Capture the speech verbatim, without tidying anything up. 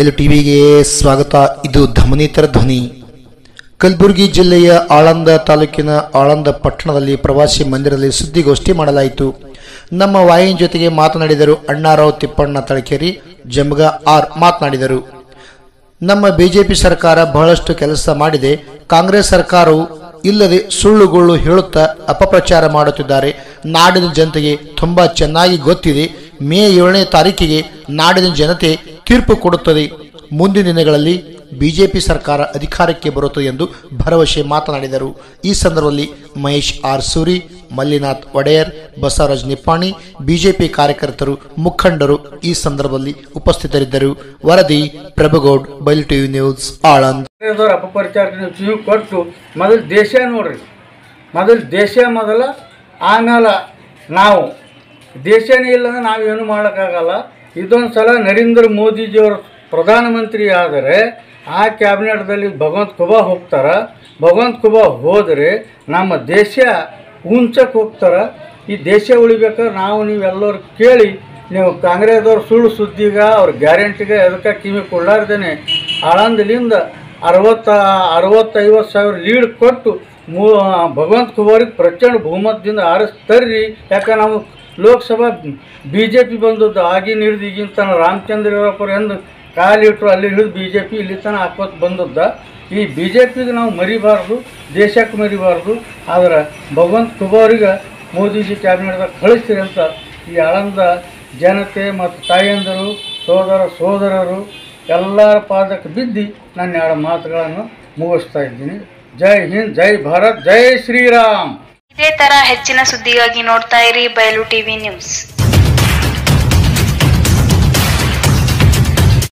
ಬಯಲು ಟಿವಿಗೆ ಸ್ವಾಗತ. ಇದು ಧಮನಿತರ ಧ್ವನಿ. ಕಲಬುರಗಿ ಜಿಲ್ಲೆಯ ಆಳಂದ ತಾಲೂಕಿನ ಆಳಂದ ಪಟ್ಟಣದಲ್ಲಿ ಪ್ರವಾಸಿ ಮಂದಿರದಲ್ಲಿ ಸುದ್ದಿಗೋಷ್ಠಿ ಮಾಡಲಾಯಿತು. ನಮ್ಮ ವಾಹಿನಿ ಜೊತೆಗೆ ಮಾತನಾಡಿದರು ಅಣ್ಣಾರಾವ್ ತಿಪ್ಪಣ್ಣ ತಳಕೇರಿ, ಜಮಗ ಆರ್ ಮಾತನಾಡಿದರು. ನಮ್ಮ ಬಿಜೆಪಿ ಸರ್ಕಾರ ಬಹಳಷ್ಟು ಕೆಲಸ ಮಾಡಿದೆ. ಕಾಂಗ್ರೆಸ್ ಸರ್ಕಾರವು ಇಲ್ಲದೆ ಸುಳ್ಳುಗಳು ಹೇಳುತ್ತಾ ಅಪಪ್ರಚಾರ ಮಾಡುತ್ತಿದ್ದಾರೆ. ನಾಡಿನ ಜನತೆಗೆ ತುಂಬಾ ಚೆನ್ನಾಗಿ ಗೊತ್ತಿದೆ. ಮೇ ಏಳನೇ ತಾರೀಕಿಗೆ ನಾಡಿನ ಜನತೆ ತೀರ್ಪು ಕೊಡುತ್ತದೆ. ಮುಂದಿನ ದಿನಗಳಲ್ಲಿ ಬಿಜೆಪಿ ಸರ್ಕಾರ ಅಧಿಕಾರಕ್ಕೆ ಬರುತ್ತದೆ ಎಂದು ಭರವಸೆ ಮಾತನಾಡಿದರು. ಈ ಸಂದರ್ಭದಲ್ಲಿ ಮಹೇಶ್ ಆರ್ ಸೂರಿ, ಮಲ್ಲಿನಾಥ್ ಒಡೆಯರ್, ಬಸವರಾಜ್ ನಿಪ್ಪಾಣಿ, ಬಿಜೆಪಿ ಕಾರ್ಯಕರ್ತರು, ಮುಖಂಡರು ಈ ಸಂದರ್ಭದಲ್ಲಿ ಉಪಸ್ಥಿತರಿದ್ದರು. ವರದಿ ಪ್ರಭುಗೌಡ್, ಬಯಲು ಟಿವಿ ನ್ಯೂಸ್, ಆಳಂದ್. ಅಪಪ್ರಚಾರ ಕೊಟ್ಟು ಮೊದಲು ದೇಶ ನೋಡ್ರಿ, ಮೊದಲು ದೇಶ ಮೊದಲ, ಆಮೇಲೆ ನಾವು. ದೇಶನೇ ಇಲ್ಲಂದ್ರೆ ನಾವೇನು ಮಾಡೋಕ್ಕಾಗಲ್ಲ. ಇದೊಂದು ಸಲ ನರೇಂದ್ರ ಮೋದಿಜಿಯವರು ಪ್ರಧಾನಮಂತ್ರಿ ಆದರೆ ಆ ಕ್ಯಾಬಿನೆಟ್ದಲ್ಲಿ ಭಗವಂತ ಖುಬಾ ಹೋಗ್ತಾರೆ. ಭಗವಂತ ಖುಬಾ ಹೋದರೆ ನಮ್ಮ ದೇಶ ಉಂಚಕ್ಕೆ ಹೋಗ್ತಾರೆ. ಈ ದೇಶ ಉಳಿಬೇಕಾದ್ರೆ ನಾವು ನೀವೆಲ್ಲರೂ ಕೇಳಿ, ನೀವು ಕಾಂಗ್ರೆಸ್ದವ್ರು ಸುಳ್ಳು ಸುದ್ದಿಗ ಅವ್ರ ಗ್ಯಾರಂಟಿಗೆ ಅದಕ್ಕೆ ಕಿವಿ ಕೊಳ್ಳಾರ್ದೇನೆ ಆಳಂದಲಿಂದ ಅರವತ್ತ ಅರವತ್ತೈವತ್ತು ಸಾವಿರ ಲೀಡ್ ಕೊಟ್ಟು ಮೂ ಭಗವಂತ ಖುಬಾರಿಗೆ ಪ್ರಚಂಡ ಬಹುಮತದಿಂದ ಆರಿಸ್ತರ್ರಿ. ಯಾಕೆ ನಾವು ಲೋಕಸಭಾ ಬಿ ಜೆ ಪಿ ಬಂದದ್ದು ಆಗಿನ ಹಿಡಿದು ಈಗಿನ ತನ ರಾಮಚಂದ್ರ ಯಡಿಯೂರಪ್ಪರು ಎಂದು ಕಾಲಿಟ್ಟರು ಅಲ್ಲಿ ಹಿಡಿದು ಬಿ ಜೆ ಪಿ ಇಲ್ಲಿ ತನಕ ಹಾಕೋತ ಬಂದದ್ದ. ಈ ಬಿ ಜೆ ಪಿಗೆ ನಾವು ಮರಿಬಾರ್ದು, ದೇಶಕ್ಕೆ ಮರಿಬಾರ್ದು. ಆದ್ರೆ ಭಗವಂತ ಖುಬಾರಿಗೆ ಮೋದಿಜಿ ಕ್ಯಾಬಿನೆಟ್ದಾಗ ಕಳಿಸ್ತೀರಿ ಅಂತ ಈ ಆಳಂದ ಜನತೆ ಮತ್ತು ತಾಯಂದರು, ಸೋದರ ಸೋದರರು ಎಲ್ಲರ ಪಾದಕ್ಕೆ ಬಿದ್ದು ನನ್ನ ಎರಡು ಮಾತುಗಳನ್ನು ಮುಗಿಸ್ತಾ ಇದ್ದೀನಿ. ಜೈ ಹಿಂದ್, ಜೈ ಭಾರತ್, ಜೈ ಶ್ರೀರಾಮ್. ಇದೇ ತರ ಹೆಚ್ಚಿನ ಸುದ್ದಿಗಾಗಿ ನೋಡ್ತಾ ಇರಿ ಬಯಲು ಟಿವಿ ನ್ಯೂಸ್.